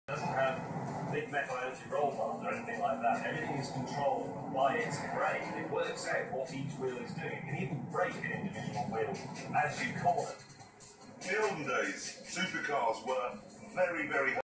Doesn't have big metal energy roll bars or anything like that. Everything is controlled by its brain. It works out what each wheel is doing. It can even break an individual wheel as you corner. In the olden days, supercars were very, very